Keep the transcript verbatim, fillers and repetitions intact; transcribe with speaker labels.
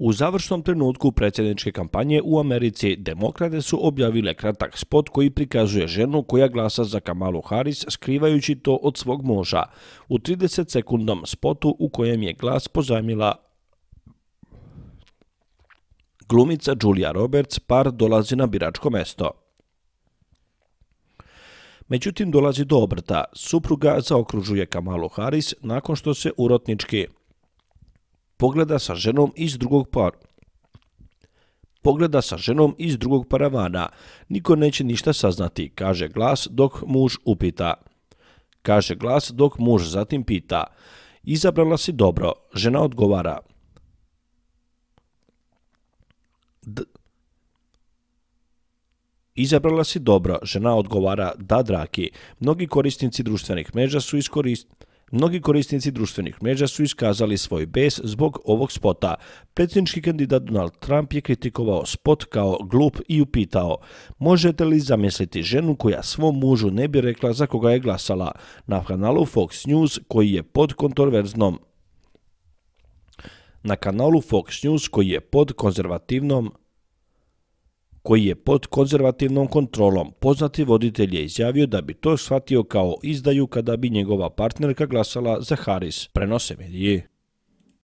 Speaker 1: U završnom trenutku predsjedničke kampanje u Americi demokrate su objavile kratak spot koji prikazuje ženu koja glasa za Kamalu Harris skrivajući to od svog muža. U trideset sekundnom spotu u kojem je glas pozajmila glumica Julia Roberts, par dolazi na biračko mesto. Međutim, dolazi do obrta. Supruga zaokružuje Kamalu Harris nakon što se urotnički pogleda sa ženom iz drugog par. Pogleda sa ženom iz drugog paravana. Niko neće ništa saznati, kaže glas dok muž upita. Kaže glas dok muž zatim pita. Izabrala si dobro, žena odgovara. D Izabrala si dobro, žena odgovara da dragi. Mnogi korisnici društvenih mreža su iskoristili Mnogi korisnici društvenih mreža su iskazali svoj bes zbog ovog spota. Predsjednički kandidat Donald Trump je kritikovao spot kao glup i upitao: možete li zamisliti ženu koja svom mužu ne bi rekla za koga je glasala? Na kanalu Fox News koji je pod kontroverznom Na kanalu Fox News koji je pod konzervativnom koji je pod konzervativnom kontrolom. Poznati voditelj je izjavio da bi to shvatio kao izdaju kada bi njegova partnerka glasala za Harris, prenose mediji.